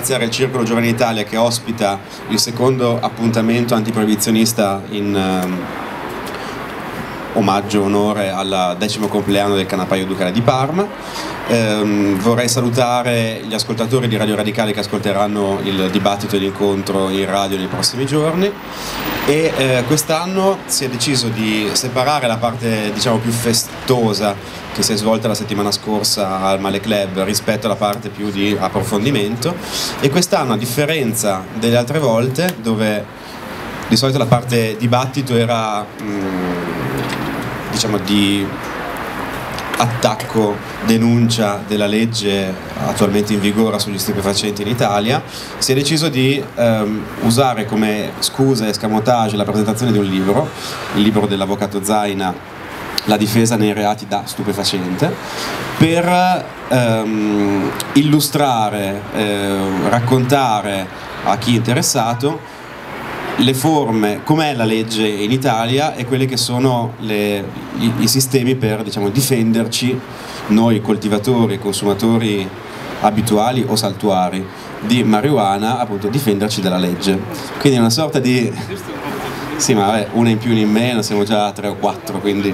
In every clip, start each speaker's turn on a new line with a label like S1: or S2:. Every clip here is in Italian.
S1: ringraziare il Circolo Giovani Italia che ospita il secondo appuntamento antiproibizionista in omaggio, onore al 10° compleanno del Canapaio Ducale di Parma. Vorrei salutare gli ascoltatori di Radio Radicale che ascolteranno il dibattito e l'incontro in radio nei prossimi giorni, e quest'anno si è deciso di separare la parte, diciamo, più festosa che si è svolta la settimana scorsa al Male Club rispetto alla parte più di approfondimento, e quest'anno, a differenza delle altre volte dove di solito la parte dibattito era diciamo di attacco, denuncia della legge attualmente in vigore sugli stupefacenti in Italia, si è deciso di usare come scusa e escamotage la presentazione di un libro, il libro dell'avvocato Zaina, La difesa nei reati da stupefacente, per illustrare, raccontare a chi è interessato le forme, com'è la legge in Italia e quelli che sono i sistemi per, diciamo, difenderci, noi coltivatori e consumatori abituali o saltuari di marijuana, appunto difenderci dalla legge. Quindi è una sorta di... sì, ma vabbè, una in più, una in meno, siamo già 3 o 4, quindi...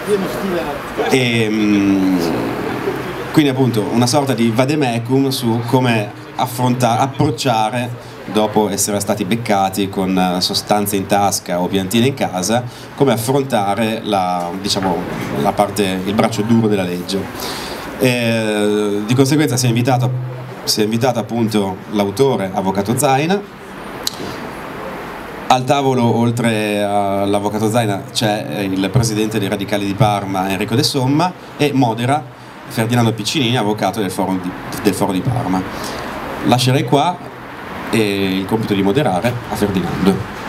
S1: quindi appunto una sorta di vademecum su come approcciare, dopo essere stati beccati con sostanze in tasca o piantine in casa, come affrontare diciamo, il braccio duro della legge. Di conseguenza si è invitato appunto l'autore, avvocato Zaina. Al tavolo, oltre all'avvocato Zaina, c'è il presidente dei Radicali di Parma, Enrico De Somma, e modera Ferdinando Piccinini, avvocato del Foro di Parma. Lascerei qua e il compito di moderare a Ferdinando.